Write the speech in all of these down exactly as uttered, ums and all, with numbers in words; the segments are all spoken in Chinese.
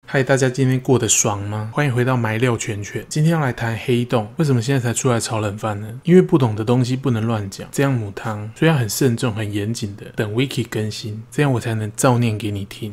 嗨，大家今天过得爽吗？欢迎回到埋料犬犬。今天要来谈黑洞，为什么现在才出来炒冷饭呢？因为不懂的东西不能乱讲，这样母汤，所以要很慎重、很严谨的等 Wiki 更新，这样我才能照念给你听。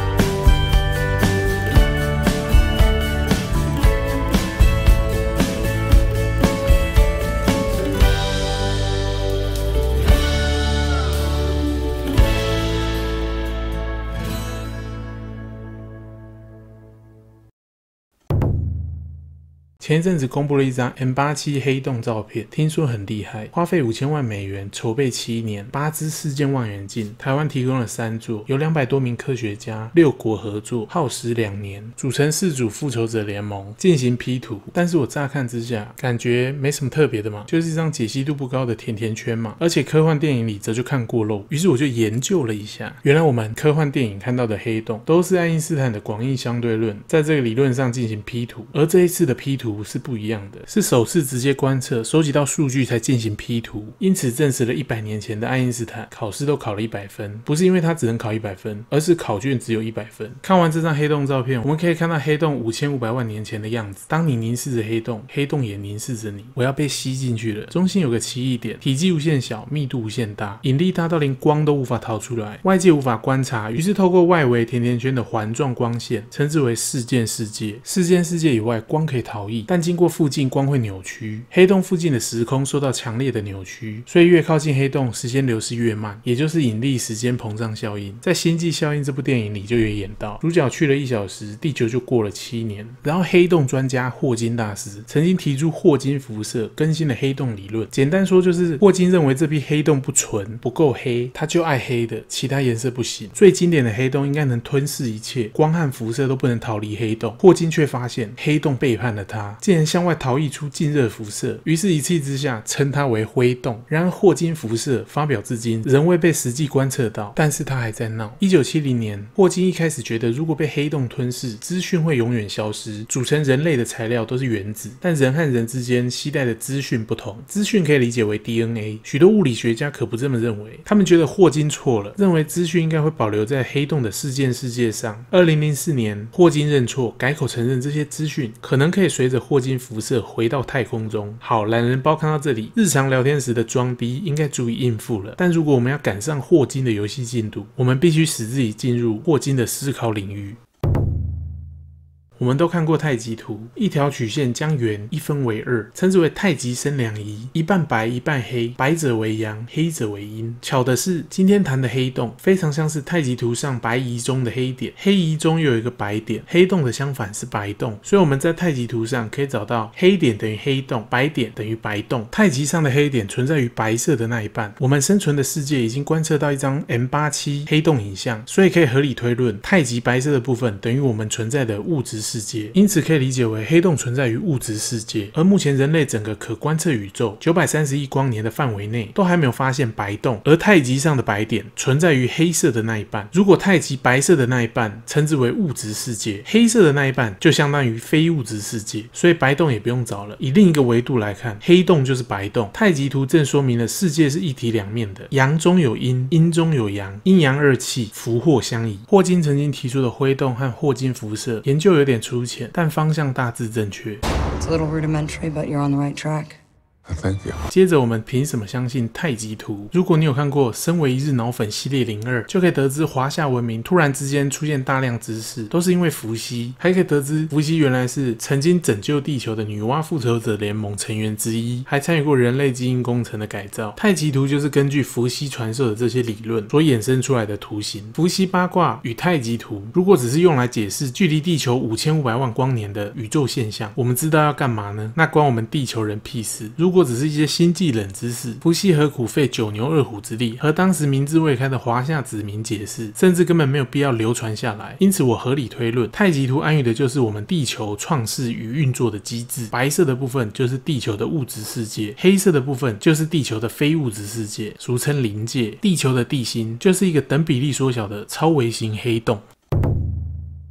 前一阵子公布了一张 M 八七 黑洞照片，听说很厉害，花费五千万美元，筹备七年，八支事件望远镜，台湾提供了三座，有两百多名科学家，六国合作，耗时两年，组成四组复仇者联盟，进行 P 图。但是我乍看之下，感觉没什么特别的嘛，就是一张解析度不高的甜甜圈嘛，而且科幻电影里则就看过漏。于是我就研究了一下，原来我们科幻电影看到的黑洞，都是爱因斯坦的广义相对论在这个理论上进行 P 图，而这一次的 P 图是不一样的，是首次直接观测收集到数据才进行 P 图，因此证实了一百年前的爱因斯坦考试都考了一百分，不是因为他只能考一百分，而是考卷只有一百分。看完这张黑洞照片，我们可以看到黑洞五千五百万年前的样子，当你凝视着黑洞，黑洞也凝视着你，我要被吸进去了。中心有个奇异点，体积无限小，密度无限大，引力大到连光都无法逃出来，外界无法观察，于是透过外围甜甜圈的环状光线，称之为事件世界。事件世界以外，光可以逃逸，但经过附近光会扭曲，黑洞附近的时空受到强烈的扭曲，所以越靠近黑洞，时间流逝越慢，也就是引力时间膨胀效应。在《星际效应》这部电影里就有演到，主角去了一小时，地球就过了七年。然后黑洞专家霍金大师曾经提出霍金辐射，更新了黑洞理论。简单说就是霍金认为这批黑洞不纯，不够黑，他就爱黑的，其他颜色不行。最经典的黑洞应该能吞噬一切，光和辐射都不能逃离黑洞。霍金却发现黑洞背叛了他，竟然向外逃逸出近热辐射，于是一气之下称它为灰洞。然而霍金辐射发表至今仍未被实际观测到，但是他还在闹。一九七零年，霍金一开始觉得如果被黑洞吞噬，资讯会永远消失，组成人类的材料都是原子，但人和人之间携带的资讯不同，资讯可以理解为 D N A。 许多物理学家可不这么认为，他们觉得霍金错了，认为资讯应该会保留在黑洞的事件世界上。二零零四年，霍金认错，改口承认这些资讯可能可以随着霍金辐射回到太空中。好，懒人包看到这里，日常聊天时的装逼应该足以应付了，但如果我们要赶上霍金的游戏进度，我们必须使自己进入霍金的思考领域。我们都看过太极图，一条曲线将圆一分为二，称之为太极生两仪，一半白一半黑，白者为阳，黑者为阴。巧的是，今天谈的黑洞非常像是太极图上白仪中的黑点，黑仪中又有一个白点，黑洞的相反是白洞，所以我们在太极图上可以找到黑点等于黑洞，白点等于白洞。太极上的黑点存在于白色的那一半，我们生存的世界已经观测到一张 M 八七 黑洞影像，所以可以合理推论，太极白色的部分等于我们存在的物质世界，因此可以理解为黑洞存在于物质世界。而目前人类整个可观测宇宙九百三十亿光年的范围内都还没有发现白洞，而太极上的白点存在于黑色的那一半。如果太极白色的那一半称之为物质世界，黑色的那一半就相当于非物质世界，所以白洞也不用找了。以另一个维度来看，黑洞就是白洞。太极图正说明了世界是一体两面的，阳中有阴，阴中有阳，阴阳二气福祸相依。霍金曾经提出的灰洞和霍金辐射研究有点粗浅，但方向大致正确。 It's a little rudimentary, but you're on the right track. Thank you. 接着我们凭什么相信太极图？如果你有看过《身为一日脑粉》系列零二，就可以得知华夏文明突然之间出现大量知识，都是因为伏羲。还可以得知伏羲原来是曾经拯救地球的女娲复仇者联盟成员之一，还参与过人类基因工程的改造。太极图就是根据伏羲传授的这些理论所衍生出来的图形。伏羲八卦与太极图，如果只是用来解释距离地球五千五百万光年的宇宙现象，我们知道要干嘛呢？那关我们地球人屁事。如果只是一些星际冷知识，伏羲何苦费九牛二虎之力和当时明智未开的华夏子民解释，甚至根本没有必要流传下来。因此我合理推论，太极图暗喻的就是我们地球创世与运作的机制。白色的部分就是地球的物质世界，黑色的部分就是地球的非物质世界，俗称临界。地球的地心就是一个等比例缩小的超微型黑洞。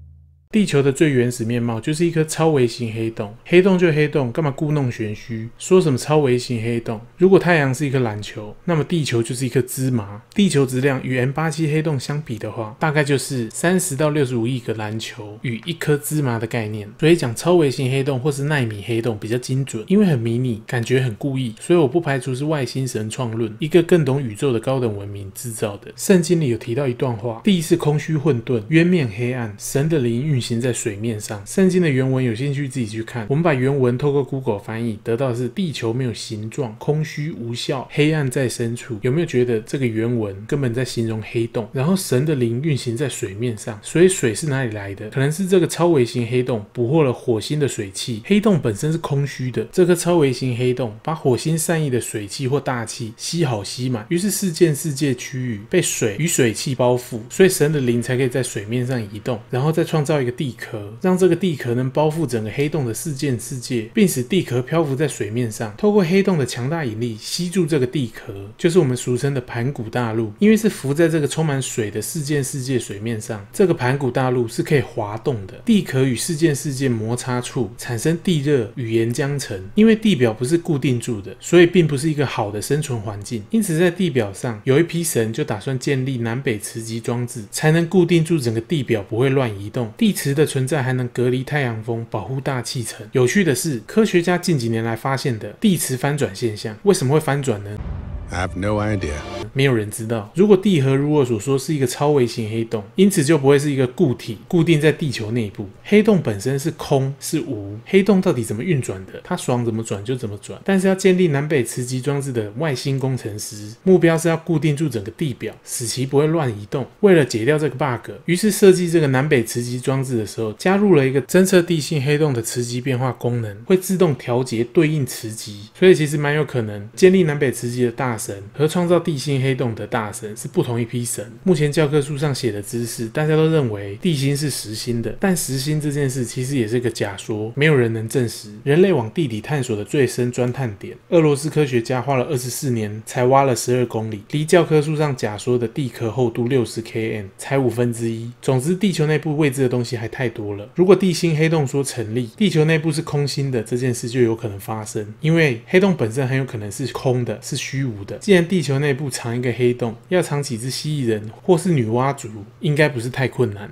地球的最原始面貌就是一颗超微型黑洞，黑洞就黑洞，干嘛故弄玄虚，说什么超微型黑洞？如果太阳是一颗篮球，那么地球就是一颗芝麻。地球质量与 M 八七 黑洞相比的话，大概就是三十到六十五亿个篮球与一颗芝麻的概念。所以讲超微型黑洞或是奈米黑洞比较精准，因为很迷你，感觉很故意，所以我不排除是外星神创论，一个更懂宇宙的高等文明制造的。圣经里有提到一段话：地是空虚混沌，渊面黑暗，神的灵运行在水面上。圣经的原文有兴趣自己去看，我们把原文透过 Google 翻译得到的是地球没有形状，空虚无效，黑暗在深处。有没有觉得这个原文根本在形容黑洞？然后神的灵运行在水面上，所以水是哪里来的？可能是这个超微型黑洞捕获了火星的水汽，黑洞本身是空虚的，这颗超微型黑洞把火星散逸的水汽或大气吸好吸满，于是事件世界区域被水与水汽包覆，所以神的灵才可以在水面上移动，然后再创造一个地壳，让这个地壳能包覆整个黑洞的事件世界，并使地壳漂浮在水面上，透过黑洞的强大引力吸住这个地壳，就是我们俗称的盘古大陆。因为是浮在这个充满水的事件世界水面上，这个盘古大陆是可以滑动的，地壳与事件世界摩擦处产生地热与岩浆层。因为地表不是固定住的，所以并不是一个好的生存环境，因此在地表上有一批神就打算建立南北磁极装置，才能固定住整个地表不会乱移动。地磁的存在还能隔离太阳风，保护大气层。有趣的是，科学家近几年来发现的地磁翻转现象，为什么会翻转呢？I have no idea. 没有人知道。如果地核如我所说是一个超微型黑洞，因此就不会是一个固体固定在地球内部。黑洞本身是空是无，黑洞到底怎么运转的？它爽怎么转就怎么转。但是要建立南北磁极装置的外星工程师，目标是要固定住整个地表，使其不会乱移动。为了解掉这个 bug， 于是设计这个南北磁极装置的时候，加入了一个侦测地心黑洞的磁极变化功能，会自动调节对应磁极。所以其实蛮有可能建立南北磁极的大神和创造地心黑洞的大神是不同一批神。目前教科书上写的知识，大家都认为地心是实心的，但实心这件事其实也是个假说，没有人能证实。人类往地底探索的最深钻探点，俄罗斯科学家花了二十四年才挖了十二公里，离教科书上假说的地壳厚度 六十 km 才五分之一。总之，地球内部未知的东西还太多了。如果地心黑洞说成立，地球内部是空心的，这件事就有可能发生，因为黑洞本身很有可能是空的，是虚无的。既然地球内部藏一个黑洞，要藏几只蜥蜴人或是女娲族，应该不是太困难。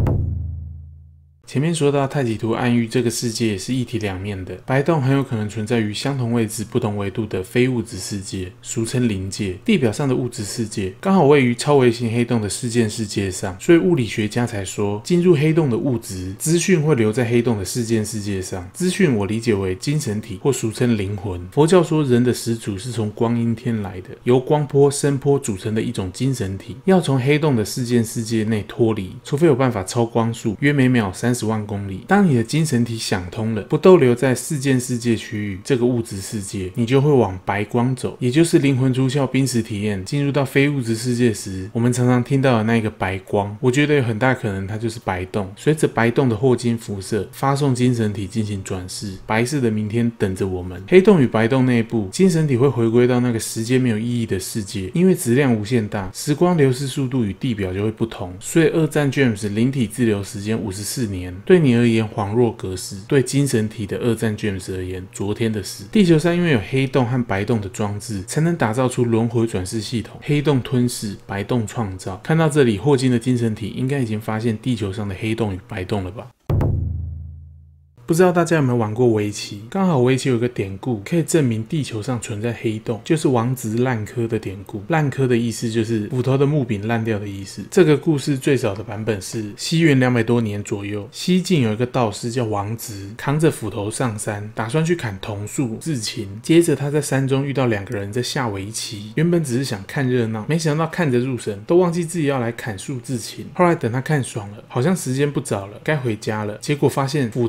前面说到太极图暗喻这个世界是一体两面的，白洞很有可能存在于相同位置不同维度的非物质世界，俗称灵界。地表上的物质世界刚好位于超微型黑洞的事件世界上，所以物理学家才说进入黑洞的物质资讯会留在黑洞的事件世界上。资讯我理解为精神体或俗称灵魂。佛教说人的始祖是从光阴天来的，由光波声波组成的一种精神体，要从黑洞的事件世界内脱离，除非有办法超光速约每秒三十万公里。当你的精神体想通了，不逗留在事件世界区域这个物质世界，你就会往白光走，也就是灵魂出窍濒死体验进入到非物质世界时我们常常听到的那个白光。我觉得有很大可能它就是白洞，随着白洞的霍金辐射发送精神体进行转世，白色的明天等着我们。黑洞与白洞内部，精神体会回归到那个时间没有意义的世界，因为质量无限大，时光流逝速度与地表就会不同。所以二战 James 灵体滞留时间五十四年，对你而言恍若隔世，对精神体的二战 James 而言昨天的事。地球上因为有黑洞和白洞的装置，才能打造出轮回转世系统，黑洞吞噬，白洞创造。看到这里，霍金的精神体应该已经发现地球上的黑洞与白洞了吧。不知道大家有没有玩过围棋？刚好围棋有个典故可以证明地球上存在黑洞，就是王子烂柯的典故。烂柯的意思就是斧头的木柄烂掉的意思。这个故事最早的版本是西元两百多年左右，西晋有一个道士叫王直，扛着斧头上山，打算去砍桐树制琴。接着他在山中遇到两个人在下围棋，原本只是想看热闹，没想到看着入神，都忘记自己要来砍树制琴。后来等他看爽了，好像时间不早了，该回家了，结果发现斧头的木柄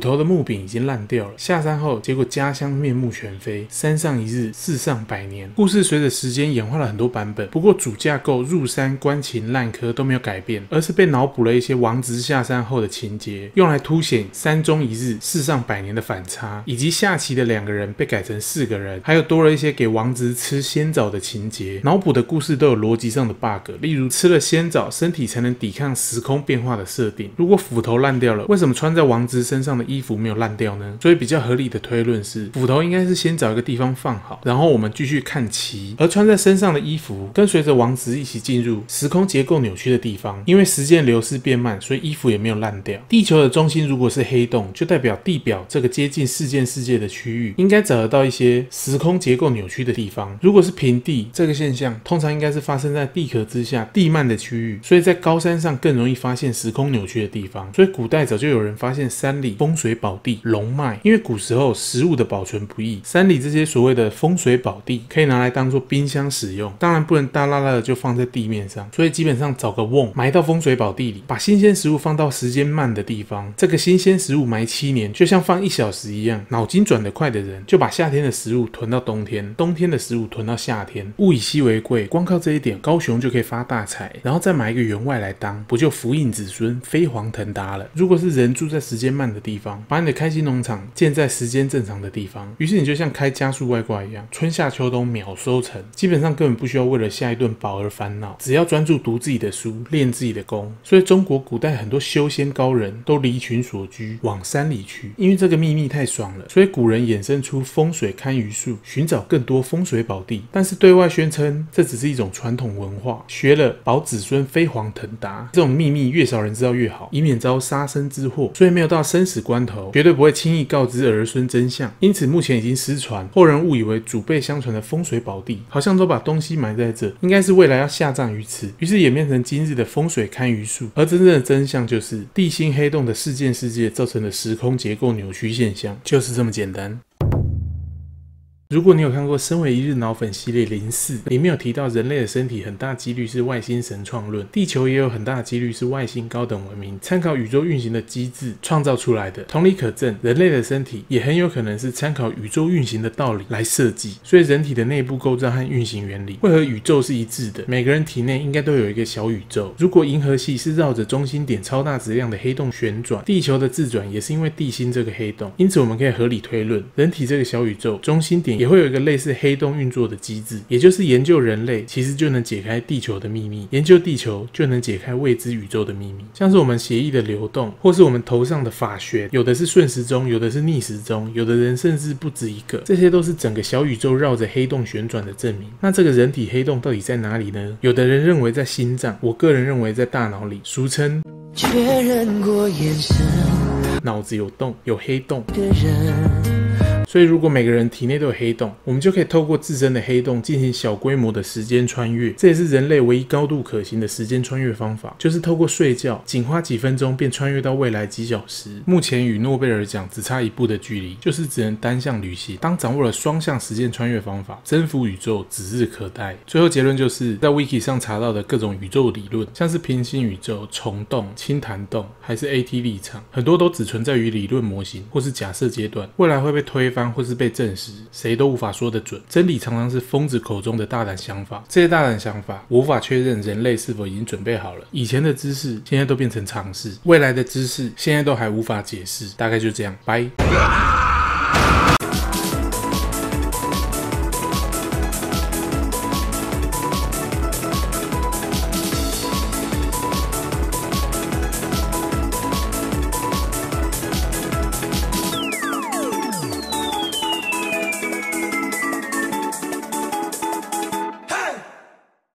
饼已经烂掉了。下山后，结果家乡面目全非，山上一日，世上百年。故事随着时间演化了很多版本，不过主架构入山观禽烂柯都没有改变，而是被脑补了一些王直下山后的情节，用来凸显山中一日，世上百年的反差，以及下棋的两个人被改成四个人，还有多了一些给王直吃仙枣的情节。脑补的故事都有逻辑上的 bug， 例如吃了仙枣，身体才能抵抗时空变化的设定。如果斧头烂掉了，为什么穿在王直身上的衣服没有烂掉呢？所以比较合理的推论是，斧头应该是先找一个地方放好，然后我们继续看棋，而穿在身上的衣服跟随着王直一起进入时空结构扭曲的地方。因为时间流逝变慢，所以衣服也没有烂掉。地球的中心如果是黑洞，就代表地表这个接近事件世界的区域应该找得到一些时空结构扭曲的地方。如果是平地，这个现象通常应该是发生在地壳之下地幔的区域，所以在高山上更容易发现时空扭曲的地方。所以古代早就有人发现山里风水宝地龙脉，因为古时候食物的保存不易，山里这些所谓的风水宝地可以拿来当做冰箱使用，当然不能大拉拉的就放在地面上，所以基本上找个瓮埋到风水宝地里，把新鲜食物放到时间慢的地方。这个新鲜食物埋七年，就像放一小时一样。脑筋转得快的人就把夏天的食物囤到冬天，冬天的食物囤到夏天，物以稀为贵。光靠这一点，高雄就可以发大财，然后再买一个员外来当，不就福荫子孙，飞黄腾达了？如果是人住在时间慢的地方，把你的开心农场建在时间正常的地方，于是你就像开加速外挂一样，春夏秋冬秒收成，基本上根本不需要为了下一顿饱而烦恼，只要专注读自己的书，练自己的功。所以中国古代很多修仙高人都离群所居，往山里去，因为这个秘密太爽了，所以古人衍生出风水堪舆术，寻找更多风水宝地，但是对外宣称这只是一种传统文化，学了保子孙飞黄腾达。这种秘密越少人知道越好，以免遭杀身之祸，所以没有到生死关头，绝对不会轻易告知儿孙真相。因此目前已经失传，后人误以为祖辈相传的风水宝地好像都把东西埋在这，应该是未来要下葬于此，于是演变成今日的风水堪舆术。而真正的真相就是地心黑洞的事件世界造成的时空结构扭曲现象，就是这么简单。如果你有看过《身为一日脑粉》系列零四，里面有提到人类的身体很大几率是外星神创论，地球也有很大的几率是外星高等文明参考宇宙运行的机制创造出来的。同理可证，人类的身体也很有可能是参考宇宙运行的道理来设计。所以人体的内部构造和运行原理会和宇宙是一致的，每个人体内应该都有一个小宇宙。如果银河系是绕着中心点超大质量的黑洞旋转，地球的自转也是因为地心这个黑洞，因此我们可以合理推论，人体这个小宇宙中心点也会有一个类似黑洞运作的机制，也就是研究人类其实就能解开地球的秘密，研究地球就能解开未知宇宙的秘密。像是我们血液的流动，或是我们头上的发旋，有的是顺时钟，有的是逆时钟，有的人甚至不止一个，这些都是整个小宇宙绕着黑洞旋转的证明。那这个人体黑洞到底在哪里呢？有的人认为在心脏，我个人认为在大脑里，俗称确认过眼神，脑子有洞，有黑洞的人。所以如果每个人体内都有黑洞，我们就可以透过自身的黑洞进行小规模的时间穿越。这也是人类唯一高度可行的时间穿越方法，就是透过睡觉仅花几分钟便穿越到未来几小时。目前与诺贝尔奖只差一步的距离，就是只能单向旅行。当掌握了双向时间穿越方法，征服宇宙指日可待。最后结论就是在 Wiki 上查到的各种宇宙理论，像是平行宇宙、虫洞、氢弹洞还是 A T 立场，很多都只存在于理论模型或是假设阶段，未来会被推翻或是被证实，谁都无法说得准。真理常常是疯子口中的大胆想法，这些大胆想法无法确认人类是否已经准备好了。以前的知识现在都变成常识，未来的知识现在都还无法解释。大概就这样，拜。